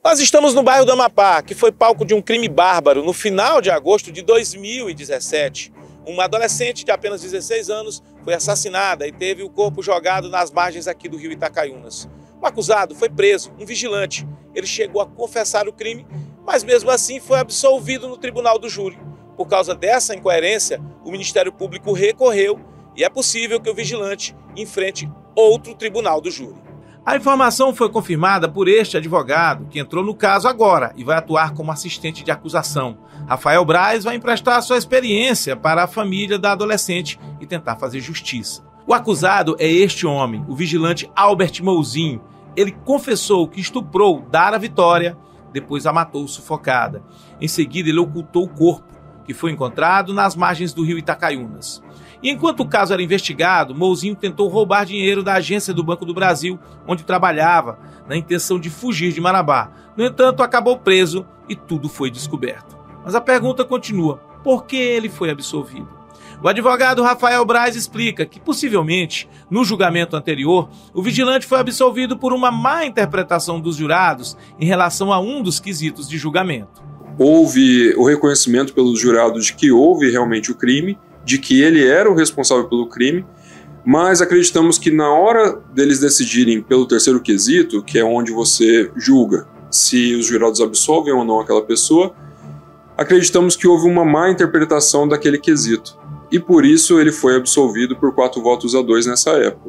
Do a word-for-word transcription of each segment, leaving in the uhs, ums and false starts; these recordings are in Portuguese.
Nós estamos no bairro do Amapá, que foi palco de um crime bárbaro no final de agosto de dois mil e dezessete. Uma adolescente de apenas dezesseis anos foi assassinada e teve o corpo jogado nas margens aqui do rio Itacaiunas. O acusado foi preso, um vigilante. Ele chegou a confessar o crime, mas mesmo assim foi absolvido no tribunal do júri. Por causa dessa incoerência, o Ministério Público recorreu e é possível que o vigilante enfrente outro tribunal do júri. A informação foi confirmada por este advogado, que entrou no caso agora e vai atuar como assistente de acusação. Rafael Braz vai emprestar sua experiência para a família da adolescente e tentar fazer justiça. O acusado é este homem, o vigilante Albert Mouzinho. Ele confessou que estuprou Dara Vitória, depois a matou sufocada. Em seguida, ele ocultou o corpo, que foi encontrado nas margens do rio Itacaiunas. E enquanto o caso era investigado, Mouzinho tentou roubar dinheiro da agência do Banco do Brasil, onde trabalhava, na intenção de fugir de Marabá. No entanto, acabou preso e tudo foi descoberto. Mas a pergunta continua: por que ele foi absolvido? O advogado Rafael Braz explica que, possivelmente, no julgamento anterior, o vigilante foi absolvido por uma má interpretação dos jurados em relação a um dos quesitos de julgamento. Houve o reconhecimento pelos jurados de que houve realmente o crime, de que ele era o responsável pelo crime, mas acreditamos que na hora deles decidirem pelo terceiro quesito, que é onde você julga se os jurados absolvem ou não aquela pessoa, acreditamos que houve uma má interpretação daquele quesito, e por isso ele foi absolvido por quatro votos a dois nessa época.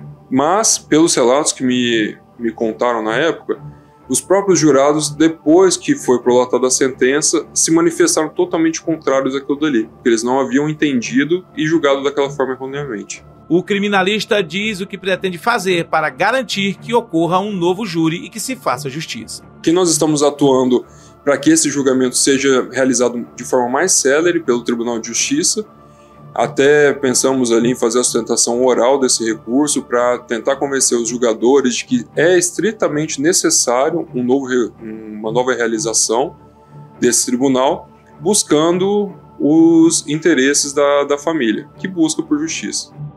Mas, pelos relatos que me, me contaram na época, os próprios jurados, depois que foi prolatada a sentença, se manifestaram totalmente contrários àquilo dali, porque eles não haviam entendido e julgado daquela forma erroneamente. O criminalista diz o que pretende fazer para garantir que ocorra um novo júri e que se faça justiça. Que nós estamos atuando para que esse julgamento seja realizado de forma mais célere pelo Tribunal de Justiça. Até pensamos ali em fazer a sustentação oral desse recurso para tentar convencer os julgadores de que é estritamente necessário um novo, uma nova realização desse tribunal, buscando os interesses da, da família, que busca por justiça.